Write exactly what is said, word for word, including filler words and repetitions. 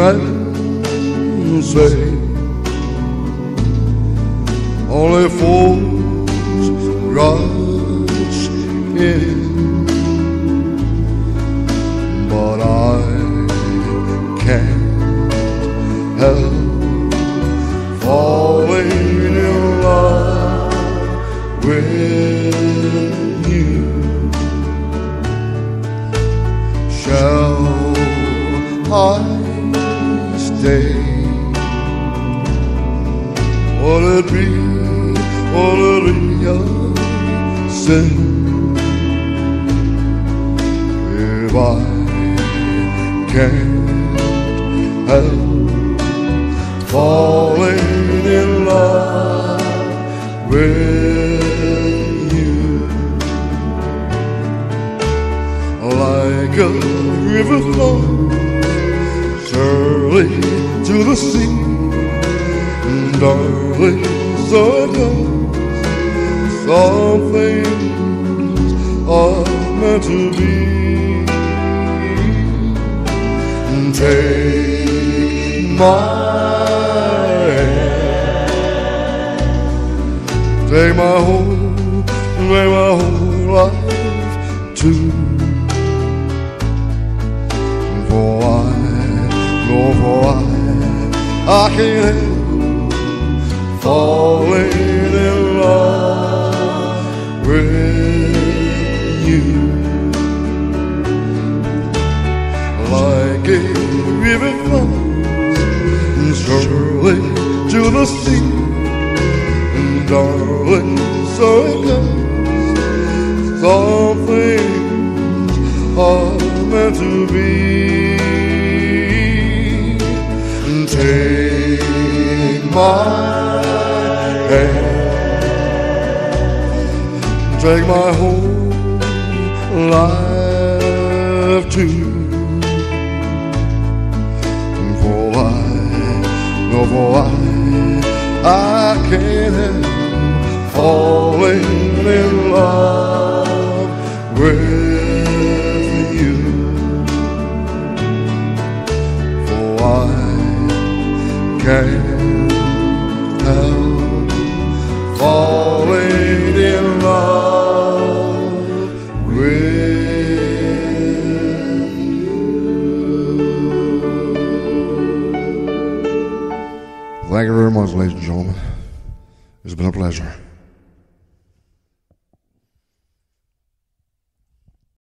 and say only fools rush in, but I can't help falling in love with you. Shall I stay? Will it be, will it be a sin if I can't help falling in love with you? Like a river flows surely to the sea, darling, so it goes. Some things are meant to be. Take my hand, take my whole, take my whole life too. For I, no, for I, I can't help falling in love with you. Like a river flows surely to the sea, darling, so it goes. Some things are meant to be. Take my hand, take my whole life too. No, for I, I can't help falling in love with you. For I can't help falling in love with you. Thank you very much, ladies and gentlemen. It's been a pleasure.